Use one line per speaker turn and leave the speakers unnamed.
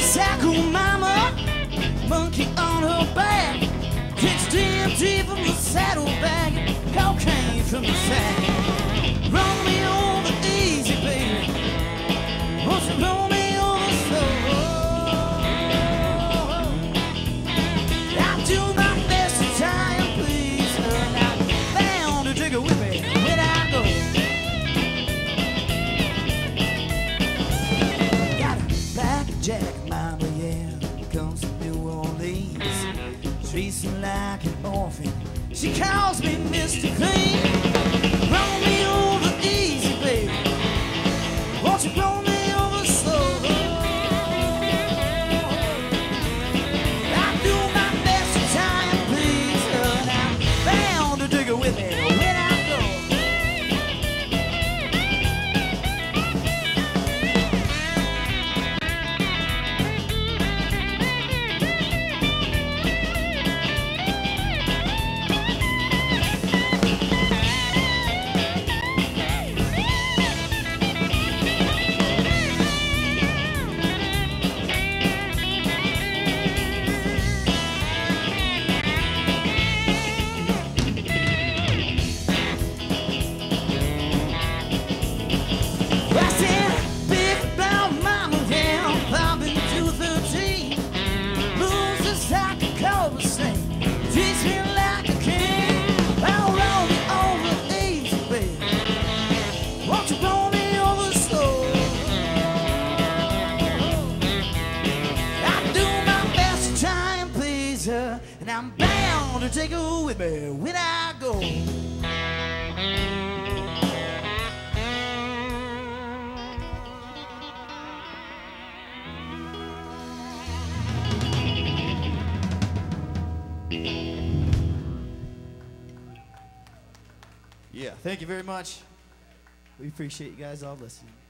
Psycho mama, monkey on her back, takes DMT from the saddlebag, cocaine from the sack. Run me over easy, baby. Won't you roll me over slow? I do my best to try and please her, and I'm bound to take her with me when I go. Got a blackjack mama, yeah, comes from New Orleans. Treats me like an orphan. She calls me Mr. Clean. Roll me over easy, baby. Won't you roll me over slow? I do my best to try and please her, and I'm bound to take her with me when I go. And I'm bound to take her with me when I go. Yeah, thank you very much. We appreciate you guys all listening.